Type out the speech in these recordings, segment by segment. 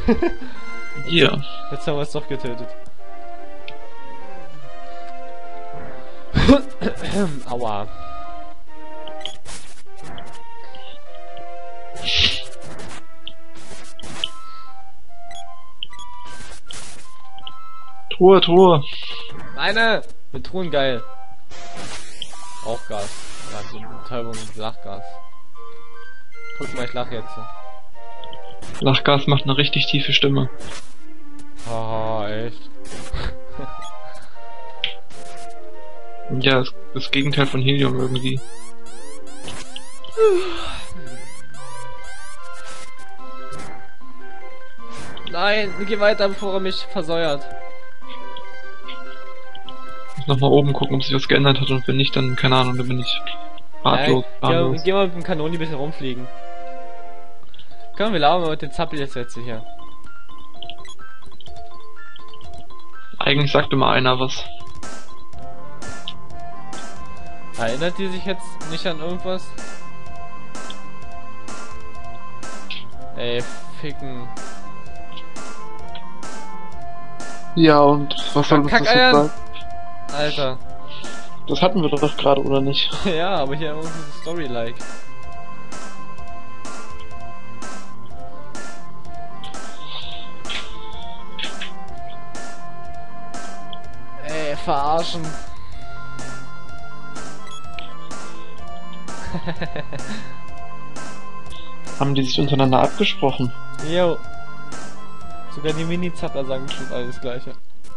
Hier. Jetzt haben wir es doch getötet. Aua. Truhe, Truhe. Meine! Mit Truhen geil. Rauchgas. Also Betäubung mit Lachgas. Guck mal, ich lache jetzt. Lachgas macht eine richtig tiefe Stimme. Haha, echt. Ja, das Gegenteil von Helium irgendwie. Nein, geh weiter, bevor er mich versäuert. Ich muss nochmal oben gucken, ob sich was geändert hat und wenn nicht, dann keine Ahnung, dann bin ich ratlos. Geh mal mit dem Kanoni ein bisschen rumfliegen. Komm, wir laufen mal mit den Zappel jetzt hier. Eigentlich sagte mal einer was. Erinnert die sich jetzt nicht an irgendwas? Ey, ficken. Ja, und was soll uns das jetzt sagen? Alter. Das hatten wir doch gerade, oder nicht? Ja, aber hier irgendwie so Story-like. Ey, verarschen. Haben die sich untereinander abgesprochen? Jo. Sogar die Mini-Zappler sagen bestimmt alles Gleiche.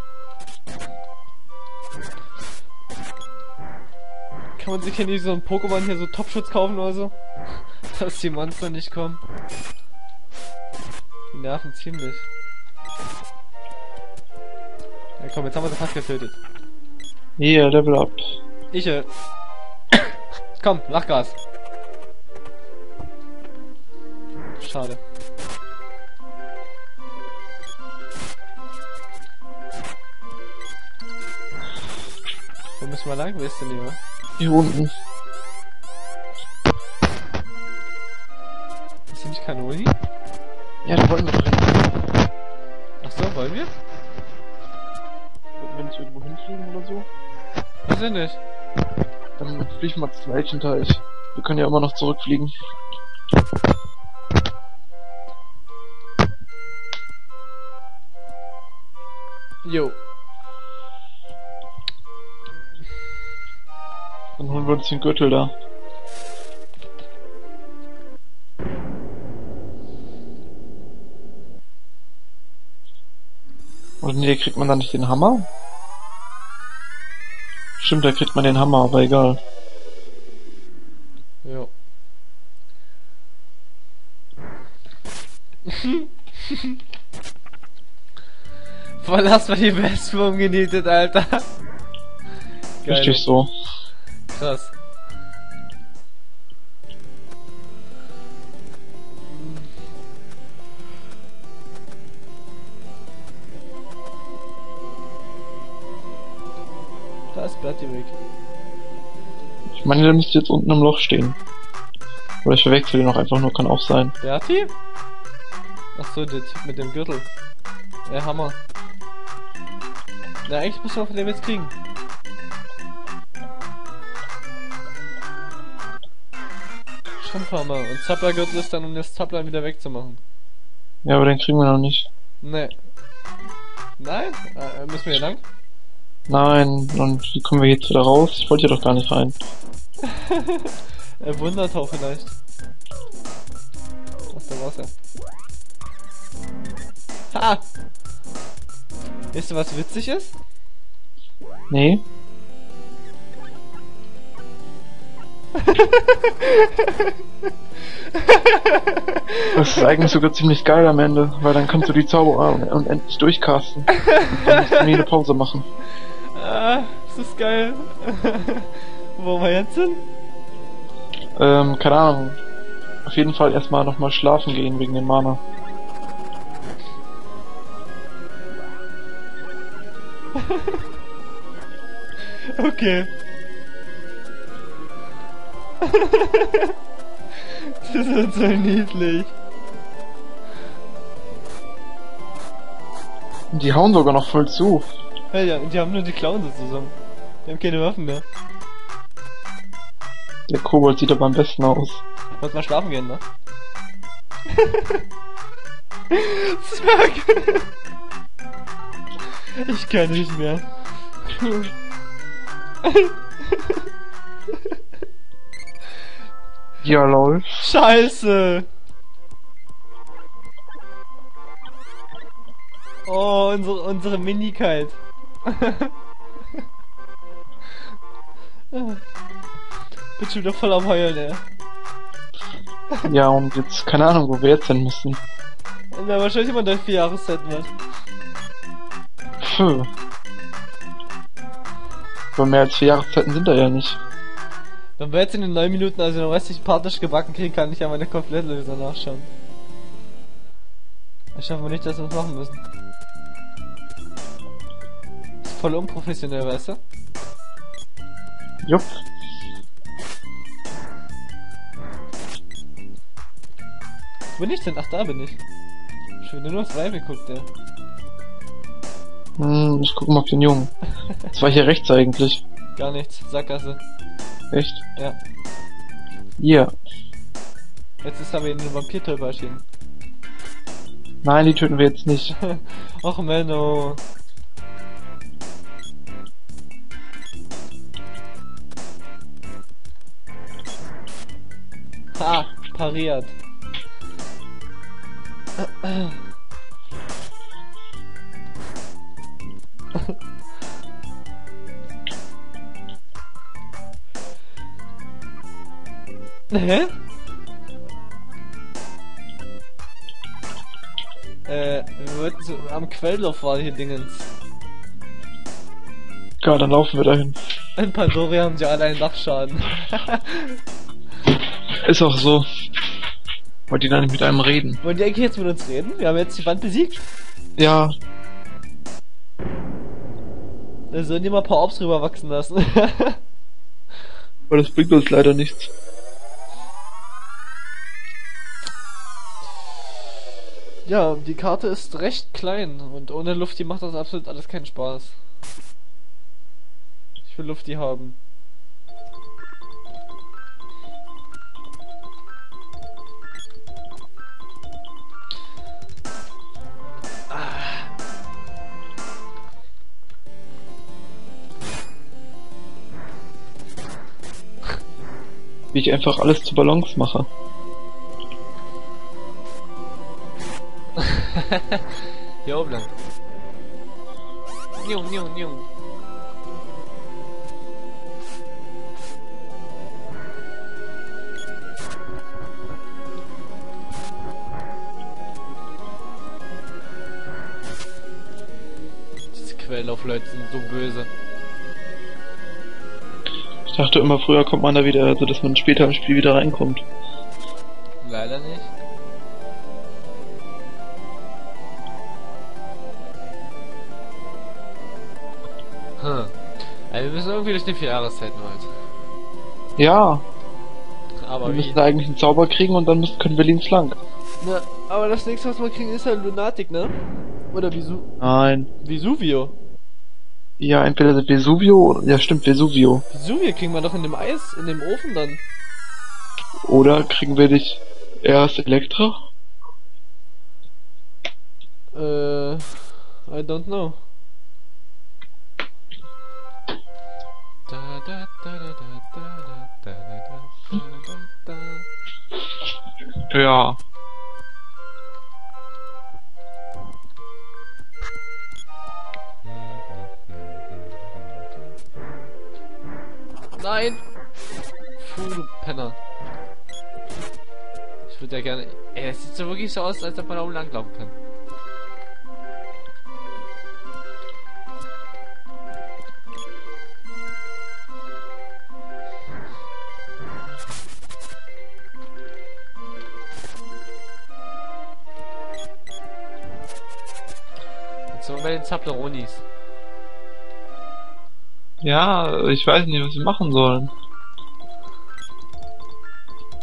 Kann man sich ja nicht so ein Pokémon hier so Topschutz kaufen oder so? Dass die Monster nicht kommen. Die nerven ziemlich. Ja komm, jetzt haben wir sie fast getötet. Hier, Level up. Komm, Lachgas. Schade. Wo müssen wir lang? Wo ist denn hier? Hier unten. Ist hier nicht Kanoni? Ja, da wollen wir doch hin. Achso, wollen wir? Wollten wir nicht irgendwo hinfliegen oder so? Was denn nicht? Dann fliegen wir zum Elchenteich. Wir können ja immer noch zurückfliegen. Jo. Dann holen wir uns den Gürtel da. Oder nee, kriegt man da nicht den Hammer? Stimmt, da kriegt man den Hammer, aber egal. Jo. Voll hast du die Wespen umgenietet, Alter. Geil. Richtig so. Krass. Da ist Bloody weg. Ich meine, der müsste jetzt unten im Loch stehen. Oder ich verwechsel den auch einfach nur, kann auch sein. Berti? Achso, der Typ mit dem Gürtel. Der Hammer. Na, eigentlich müssen wir von dem jetzt kriegen. Schimpfhammer. Und Zapplergürtel ist dann, um das Zappler wieder wegzumachen. Ja, aber den kriegen wir noch nicht. Ne. Nein? Müssen wir hier lang? Nein, und wie kommen wir jetzt wieder raus? Ich wollte hier doch gar nicht rein. Wundertau vielleicht. Ach, da war's ja. Ha! Weißt du, was witzig ist? Nee? Das ist eigentlich sogar ziemlich geil am Ende, weil dann kannst du die Zauberer unendlich durchcasten. Und dann musst du nie eine Pause machen. Ah, das ist geil. Wo wir jetzt sind? Keine Ahnung. Auf jeden Fall erstmal nochmal schlafen gehen wegen dem Mana. Okay. Das wird so niedlich. Und die hauen sogar noch voll zu. Ja, die haben nur die Klauen sozusagen. Die haben keine Waffen mehr. Der Kobold sieht aber am besten aus. Wollt mal schlafen gehen, ne? Zack! Ich kann nicht mehr. Ja, lol. Scheiße! Oh, unsere Minikite. Bin schon wieder voll am Heulen, ey. Ja, und jetzt, keine Ahnung, wo wir jetzt hin müssen. Na, wahrscheinlich immer durch 4 Jahreszeiten wird. Puh. Aber mehr als 4 Jahreszeiten sind da ja nicht. Wenn wir jetzt in den 9 Minuten also den restlichen Part nicht gebacken kriegen, kann ich ja meine Komplettlösung nachschauen. Ich hoffe nicht, dass wir das machen müssen. Ist voll unprofessionell, weißt du? Jupp. Wo bin ich denn? Ach, da bin ich. Schon wieder nur aufs Weib geguckt, ja. Ich guck mal auf den Jungen. Das war hier rechts eigentlich. Gar nichts. Sackgasse. Echt? Ja. Hier. Jetzt ist aber in den Vampirtölper erschienen. Nein, die töten wir jetzt nicht. Och, Menno. Ha! Pariert. Hä? Am Quelllauf war hier Dingens. Ja, dann laufen wir dahin. In Pandoria haben sie alle einen Dachschaden. Ist auch so. Wollt ihr da nicht mit einem reden? Wollen die eigentlich jetzt mit uns reden? Wir haben jetzt die Wand besiegt. Ja. Da sollen die mal ein paar Orbs rüber wachsen lassen. Aber das bringt uns leider nichts. Ja, die Karte ist recht klein und ohne Lufti macht das absolut alles keinen Spaß. Ich will Lufti haben. Wie ich einfach alles zu Ballons mache. Hier oben lang. Njung, njung, njung. Diese Quelllaufleute sind so böse. Ich dachte immer, früher kommt man da wieder, also dass man später im Spiel wieder reinkommt. Leider nicht. Hm. Also wir müssen irgendwie durch die 4 Jahreszeiten heute. Ja, Aber wir wie? müssen da eigentlich einen Zauber kriegen und dann können wir links lang. Na, aber das nächste, was wir kriegen, ist halt Lunatic, ne? Oder Nein. Vesuvio. Ja, entweder Vesuvio oder... Ja, stimmt, Vesuvio. Vesuvio kriegen wir doch in dem Eis, in dem Ofen dann. Oder kriegen wir dich erst Elektra? I don't know. Ja. Nein! Puh, du Penner. Ich würde ja gerne... Ey, es sieht so wirklich so aus, als ob man da oben langlaufen kann. Jetzt sind wir bei den Zapleronis. Ja, ich weiß nicht, was wir machen sollen.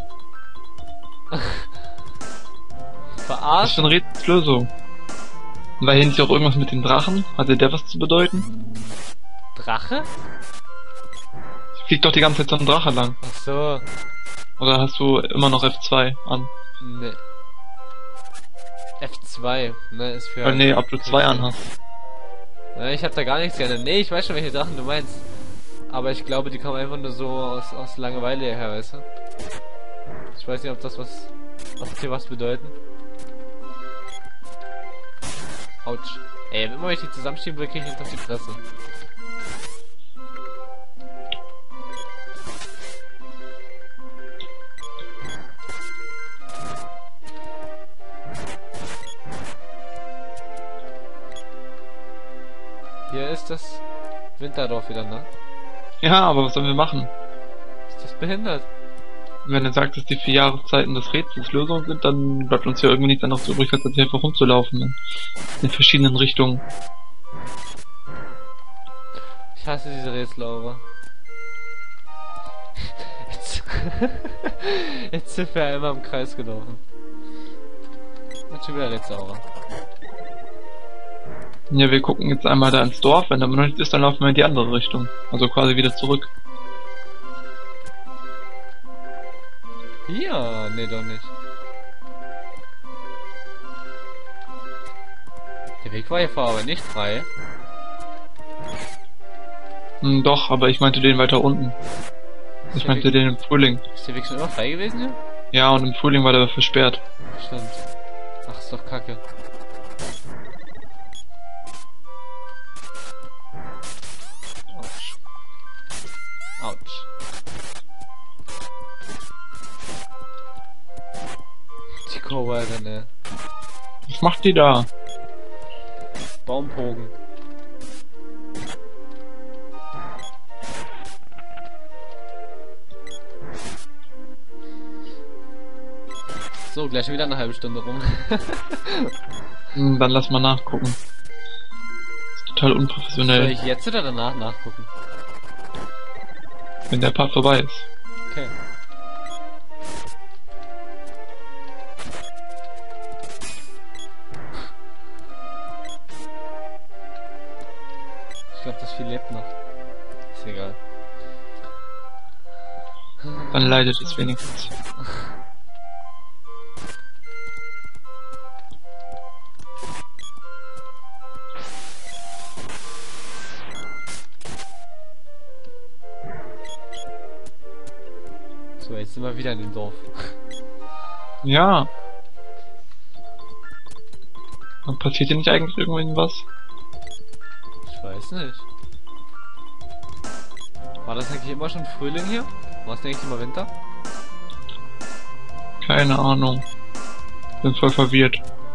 Was für Verarscht? eine Rätselslösung? War hier nicht auch irgendwas mit den Drachen? Hatte der was zu bedeuten? Drache? Fliegt doch die ganze Zeit so ein Drache lang. Ach so. Oder hast du immer noch F2 an? Ne. F2, ne, ist für... Nee, ob du 2 an hast. Ne, ich hab da gar nichts geändert. Ne, ich weiß schon, welche Drachen du meinst. Aber ich glaube, die kommen einfach nur so aus Langeweile her, weißt du? Ich weiß nicht, ob das hier was bedeuten. Autsch. Ey, immer wenn ich die zusammenschieben will, krieg ich nicht auf die Fresse. Hier ist das Winterdorf wieder, ne? Ja, aber was sollen wir machen? Ist das behindert? Wenn er sagt, dass die 4 Jahreszeiten des Rätsels Lösung sind, dann bleibt uns ja irgendwie nichts anderes übrig, als jetzt einfach rumzulaufen. In verschiedenen Richtungen. Ich hasse diese Rätsel, aber... Jetzt sind wir ja immer im Kreis gelaufen. Jetzt schon wieder Rätselaura. Ja, wir gucken jetzt einmal da ins Dorf, wenn da noch nichts ist, dann laufen wir in die andere Richtung. Also quasi wieder zurück. Ja, nee, doch nicht. Der Weg war hier vorher aber nicht frei. Doch, aber ich meinte den weiter unten. Ich meinte den im Frühling. Ist der Weg schon immer frei gewesen hier? Ja, und im Frühling war der versperrt. Stimmt. Ach, ist doch kacke. Autsch. Autsch. Die Cowboy, ne? Was macht die da? Baumpogen. So, gleich wieder eine halbe Stunde rum. Dann lass mal nachgucken. Das ist total unprofessionell. Soll ich jetzt oder danach nachgucken? Wenn der Part vorbei ist. Okay. Ich glaube, das Vieh lebt noch. Ist egal. Dann leidet es wenigstens. So, jetzt sind wir wieder in dem Dorf. Ja. Und passiert hier nicht eigentlich irgendwas? Ich weiß nicht. War das eigentlich immer schon Frühling hier? War es eigentlich immer Winter? Keine Ahnung. Bin voll verwirrt.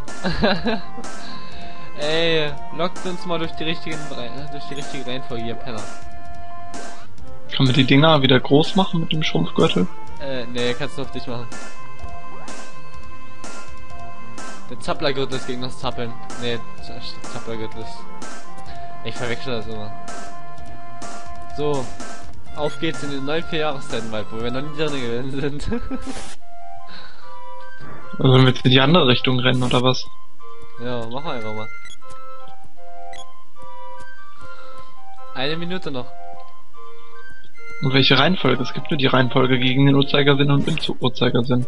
Ey, lockt uns mal durch die richtige Reihenfolge hier, Penner. Kann man die Dinger wieder groß machen mit dem Schrumpfgürtel? Nee, kannst du auf dich machen. Der Zapplergürtel ist gegen das Zappeln. Nee, Zapplergürtel ist... Ich verwechsel das immer. So, auf geht's in den neuen 4 Jahreszeiten-Wald, wo wir noch nie drin gewesen sind. Also wenn wir jetzt in die andere Richtung rennen, oder was? Ja, machen wir einfach mal. 1 Minute noch. Und welche Reihenfolge? Es gibt nur die Reihenfolge gegen den Uhrzeigersinn und im Uhrzeigersinn.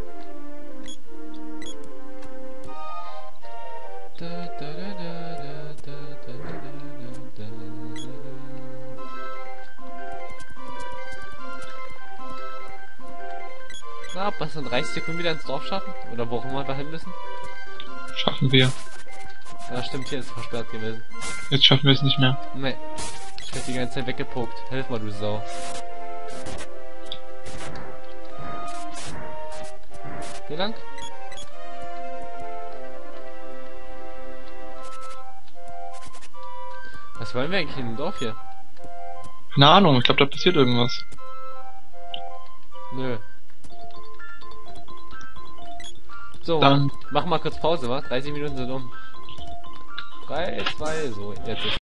Na, was in 30 Sekunden wieder ins Dorf schaffen? Oder wo auch immer wir hin müssen? Schaffen wir. Ja, stimmt, hier ist es versperrt gewesen. Jetzt schaffen wir es nicht mehr. Nee. Ich werd die ganze Zeit weggepokt. Hilf mal, du Sau. Wie lang? Was wollen wir eigentlich in dem Dorf hier? Keine Ahnung, ich glaube, da passiert irgendwas. Nö. So, Dann mach mal kurz Pause, wa? 30 Minuten sind um. 3, 2, so, jetzt ist